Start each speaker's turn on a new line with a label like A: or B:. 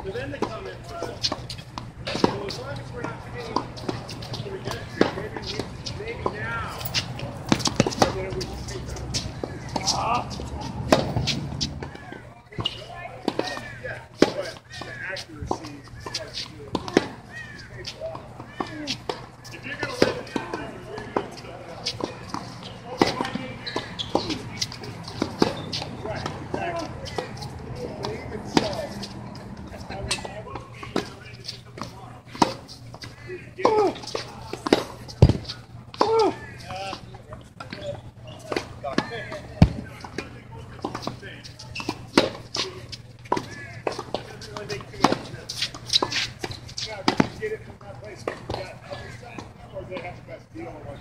A: So then the comment was, well, as long as we're not paying for the entry, maybe now, and then we can take that. Yeah, but the accuracy starts to pay for that. If you're going to let it happen, you're going to right, exactly. But even so, I would be ready to pick up tomorrow. Get it from that place because you got other stuff, or they have the best deal.